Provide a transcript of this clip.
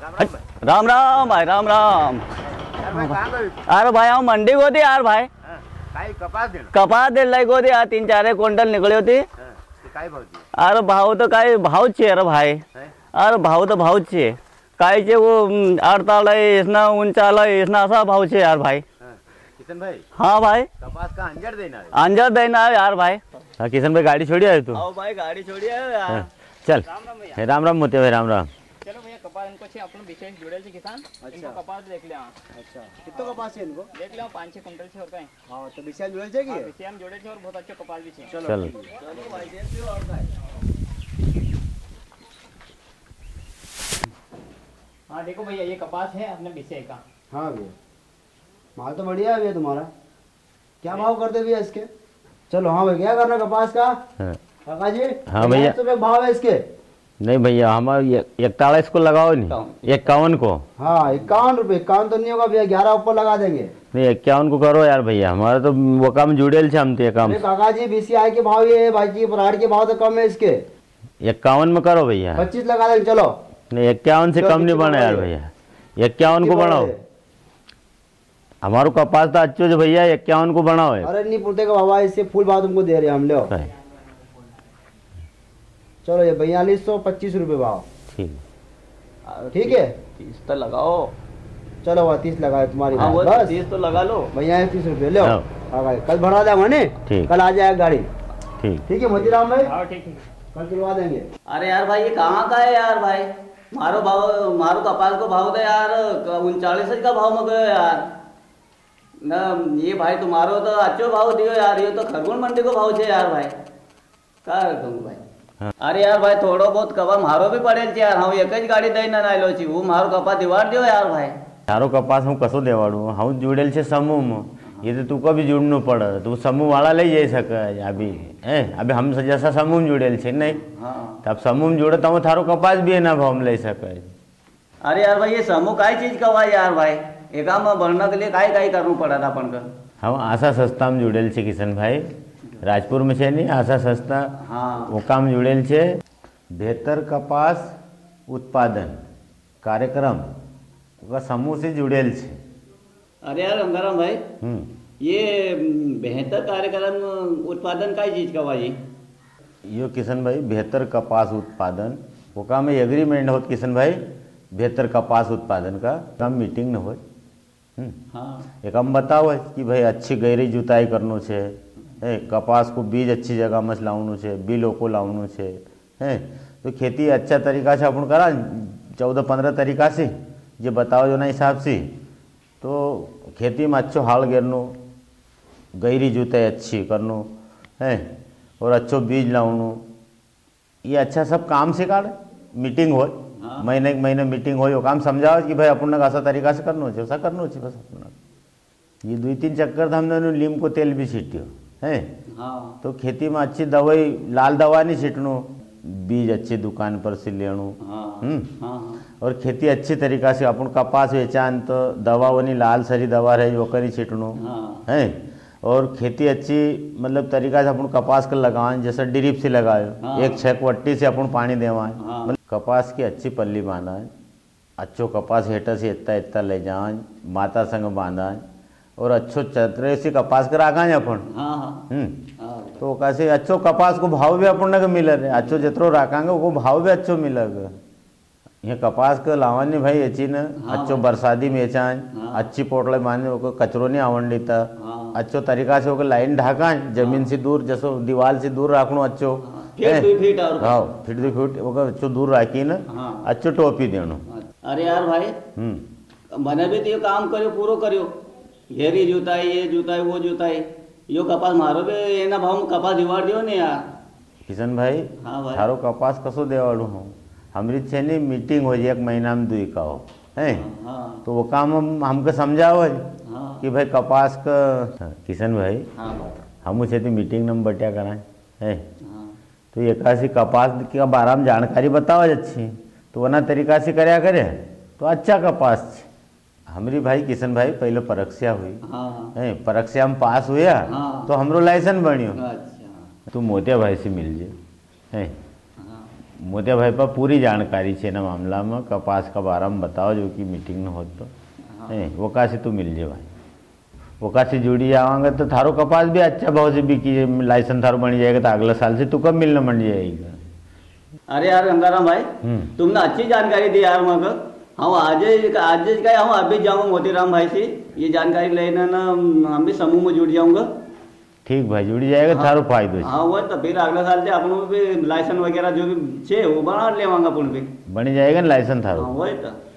राम राम भाई, राम राम। अरे भाई हम मंडी को थी यार भाई, कपास दे लाई को थी यार, 3-4 क्विंटल निकली होती। अरे भाव तो काय भाव चे अरे भाई, अरे भाव तो भाव चे काय चे वो 48 ना 39 ना असा भाव चे यार भाई। किशन भाई, हाँ भाई, कपास का अंजर देना है। अंजर देना है यार भाई। हाँ किशन भाई, गाड़ी छोड़ी आए तू? आओ भाई, गाड़ी छोड़ी है यार। चल राम राम मोते भाई, राम राम। चलो भैया, कपास इनको छे अपन विशेष जुड़ेल छे किसान। इनको कपास देख ले। अच्छा, कितना कपास है इनको? देख ले 5-6 क्विंटल छे और कहीं। हाँ, तो विषय जुड़े छे कि? विषय हम जोड़े छे और बहुत अच्छा कपास भी छे। चल हाँ देखो भैया, ये कपास है अपने विषय का। हाँ भैया, माल तो बढ़िया है भैया तुम्हारा। क्या भाव करते भैया इसके? चलो हाँ भैया, क्या करना कपास का? काका जी, हाँ भैया, तो भाव है इसके? नहीं भैया, हमारे 41 को लगाओ नहीं, 51 को। हाँ 51 रुपये, 51 तो नहीं होगा भैया, 11 ऊपर लगा देंगे। नहीं 51 को करो यार भैया, हमारा तो वो काम जुड़ेल छे हम तो काम। काका जी, बीसीआई के भाव ये है, बाकी पराठ के भाव तो कम है इसके। 51 में करो भैया। 25 लगा देंगे चलो। नहीं 51 से कम नहीं बना यार भैया, 51 को बनाओ। हमारो कपास तो अच्छो जो भैया, 51 को बनाओ। अरे नहीं पुरते का बाबा, इससे फुल भाव तुमको दे रहे हैं हम। लो चलो ये 4225 रुपये भाव। ठीक है, 30 तो लगाओ। चलो वह 30 लगाए तुम्हारी। हाँ, वो बस 30 तो लगा लो भैया, 30 रुपये लो। हाँ। कल भरा देंगे नहीं? ठीक। कल आ जाएगा गाड़ी। ठीक ठीक है मोतीराम भाई, हाँ ठीक ठीक। कल चलवा देंगे। अरे यार भाई, ये कहाँ का है यार भाई? मारो भाव, मारो कपास को भाव दे यार, 39 का भाव में गयो यार ना। ये भाई तुम्हारो तो अच्छो भाव दियो यार, ये तो खरगोन मंडी को भाव छे यार भाई। क्या कहूँ भाई? हाँ। अरे यार भाई, थोड़ो बहुत कपा मारो भी पड़ेल छे यार। हम एक ज गाड़ी दई ना आयलो छी, वो मारो कपा दिवाड़ दियो यार भाई। तारो कपास हूँ कसो देवाड़ू, हम जुड़ेल छे समूह में। ये तो तू को भी जुड़ना पड़े, तू समूह वाला ले जा सके अभी। अभी हम जैसा समूह में जुड़ेल छे नहीं। हाँ। तब समूह में जुड़े तो थारो कपास भी है ना भाव में ले सके। अरे यार भाई, ये समूह काई चीज का हुआ यार भाई? एका में बढ़ने के लिए काई काई करना पड़ा था अपन का। हम आशा संस्था में जुड़ेल छे किशन भाई, राजपुर में छे नहीं आशा संस्था। हाँ। वो काम जुड़ेल छे बेहतर कपास उत्पादन कार्यक्रम का समूह से जुड़ेल छे। अरे यार गंगाराम भाई, ये बेहतर कार्यक्रम उत्पादन का चीज का भाई? यो किशन भाई, बेहतर कपास उत्पादन वो काम एग्रीमेंट हो किशन भाई, बेहतर कपास उत्पादन का काम मीटिंग न हो। हाँ। एक हम बताओ कि भाई अच्छी गहरी जुताई करनो छे, कपास को बीज अच्छी जगह में लावनो छे, बिलो को लावनो छे, तो खेती अच्छा तरीका से अपन करा 14-15 तरीका से जो बताओ जो ना हिसाब से, तो खेती में अच्छो हाल गिरनो, गहरी जुताई अच्छी करनो है, और अच्छो बीज लावनो, ये अच्छा सब काम से काढ़ मीटिंग हो। हाँ। महीने मीटिंग हो, काम समझाओ कि भाई अपन ऐसा तरीका से करनो छे, ऐसा करनो छे बस अपना। ये 2-3 चक्कर हमने नीम को तेल भी छीटियो है। हाँ। तो खेती में अच्छी दवाई, लाल दवा नहीं छीटनो, बीज अच्छी दुकान पर से लेनो। हाँ। हाँ। और खेती अच्छी तरीका से अपन कपास बेचान तो दवा वनी लाल सरी दवा रहे वो करी छीटनो है। और खेती अच्छी मतलब तरीका से अपन कपास कर लगाएं, जैसे ड्रिप से लगाए। हाँ। एक 6 वट्टी से अपन पानी देवाएं। हाँ। मतलब कपास की अच्छी पल्ली बांधाएं, अच्छो कपास हेठा से इतना ले जाएं, माता संग बांधाएं, और अच्छो चतरे से कपास कर आगाएं अपन। हाँ। हाँ। तो कैसे अच्छो कपास को भाव भी अपन को मिले रहे, अच्छो जितरो रखांगे वो भाव भी अच्छो मिलेगा। ये कपास के लावन नहीं भाई अच्छी न। हाँ। अच्छो बरसाती में बेचाएं। हाँ। अच्छी पोटले बांधे, वो कचरो नहीं आवन देता। हाँ। अच्छो तरीका से वो लाइन ढाकाएं, जमीन से दूर, जैसो दीवार से दूर रखनो अच्छो। फीट 2 फीट और हाँ, फीट 2 फीट वो अच्छो दूर रखी न। हाँ। अच्छो टोपी देनो। अरे यार भाई, मैंने भी तो ये काम करो, पूरो करो, घेरी जुताई, ये जुताई, वो जुताई, यो कपास मारो भी एना भाव में कपास दिवाड़ दियो ने यार। किशन भाई, हाँ भाई। थारो कपास कसो देवाड़ू हूँ, हमारी छे नहीं मीटिंग हो जाए 1 महीना में 2 का हो है। हाँ। तो वो काम हमको समझाओ हाँ। कि भाई कपास का। किशन भाई, हाँ। हम उसे तो मीटिंग में बटिया कराएं है। हाँ। तो एक ऐसी कपास के बारे में जानकारी बताओ अच्छी, तो वना तरीका से करया करे तो अच्छा कपास। हमारी भाई किशन भाई पहले परीक्षा हुई हाँ। है, परीक्षा में पास हुआ। हाँ। तो हमरो लाइसेंस बनियो। अच्छा। तू मोतिया भाई से मिल जे है। हाँ। मोतिया भाई पर पूरी जानकारी छे ना मामला में कपास का बारे में बताओ जो कि मीटिंग में हो तो वो का से तू मिल जे भाई वो का से जुड़ी आवांगे तो थारो कपास भी अच्छा भाव से बिकी लाइसेंस थारो बन जाएगा तो अगले साल से तू कब मिलना बन जाएगा। अरे यार गंगाराम भाई तुमने अच्छी जानकारी दी यार मग हम आज काय हम अभी जाऊंगा मोतीराम भाई से ये जानकारी लेना ना हम भी समूह में जुड़ जाऊंगा। ठीक भाई जुड़ जाएगा थारो फायदो हाँ वो तो फिर अगले साल से अपन भी लाइसेंस वगैरह जो भी छे वो बना लेवांगा अपन भी बन जाएगा ना लाइसेंस थारो। हाँ वही तो